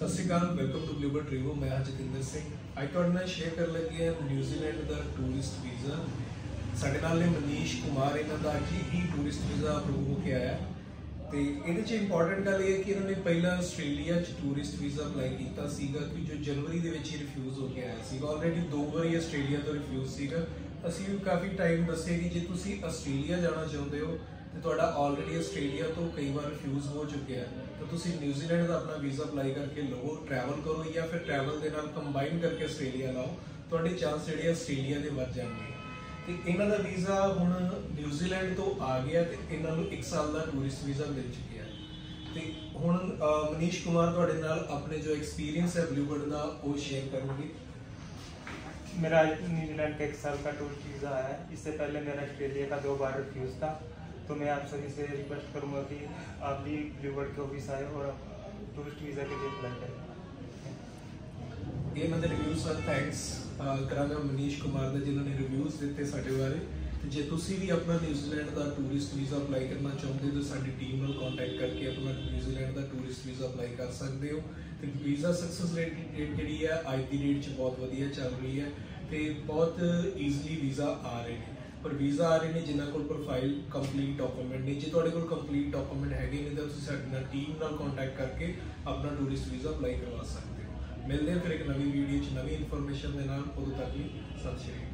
सत श्री अकाल, welcome to global ट्रिवो। मैं हाँ जतिंदर सिंह। अज तुहाडे नाल शेयर कर लगे हैं न्यूजीलैंड का टूरिस्ट वीज़ा। साडे नाल ने मनीष कुमार, इन्हां दा अज ही टूरिस्ट वीज़ा अप्रूव होके आया। तो ये इंपॉर्टेंट गल ये कि इन्होंने पहला आस्ट्रेलिया टूरिस्ट वीज़ा अप्लाई किया सीगा कि जो जनवरी के रिफ्यूज़ होके आया सीगा। ऑलरेडी 2 बारी आस्ट्रेलिया तो रिफ्यूज़ सीगा। असीं भी काफ़ी टाइम दस्से कि जे तुसीं आस्ट्रेलिया जाना चाहते हो तो तुहाडा ऑलरेडी आस्ट्रेलिया तो कई बार रिफ्यूज़ हो चुके हैं, तो तुसीं न्यूजीलैंड का अपना वीज़ा अप्लाई करके लो, ट्रैवल करो या फिर ट्रैवल के नाल कंबाइन करके आस्ट्रेलिया लाओ। तुहाडे चांस जिहड़े आस्ट्रेलिया के वध जाएंगे। तो इन्हां दा वीज़ा हुण न्यूजीलैंड तो आ गया तो इन्हां नूं 1 साल का टूरिस्ट वीज़ा मिल चुकिया। तो हुण मनीष कुमार तुहाडे नाल अपने जो एक्सपीरियंस है ब्लूबर्ड का वो शेयर करेंगे। मेरा न्यूजीलैंड का 1 साल का टूरिस्ट वीज़ा है। इससे पहले मेरा ऑस्ट्रेलिया का 2 बार रिफ्यूज़ था। तो मैं आप सभी से रिक्वेस्ट करूंगा कि आप भी ब्लूबर्ड के ऑफिस आए और टूरिस्ट वीज़ा के लिए अप्लाई करें। ये मतलब रिव्यूज़ सर थैंक्स करांगा मनीष कुमार ने जिन्होंने रिव्यूज़ दिते साडे बारे। तो जे तुसीं भी अपना न्यूजीलैंड का टूरिस्ट वीज़ा अप्लाई करना चाहते हो तो साडी टीम नाल कॉन्टैक्ट करके अपना न्यूजीलैंड का टूरिस्ट वीज़ा अप्लाई कर सकते हो। तो वीज़ा सक्सैस रेट जी है अज की डेट बहुत वधिया चल रही है। तो बहुत ईजली वीज़ा आ रहे हैं, पर वीज़ा आ रहे हैं जिन्हों को प्रोफाइल कंप्लीट डॉक्यूमेंट नहीं। जो तुहाडे कोल कंप्लीट डॉक्यूमेंट है नहीं तो तुसीं साडे नाल टीम नाल कॉन्टैक्ट करके अपना टूरिस्ट वीज़ा अप्लाई करवा सकते हो। मिलते हैं फिर एक नवी वीडियो नवी इन्फॉर्मेशन के नाल। उदों तक भी सत श्री अकाल।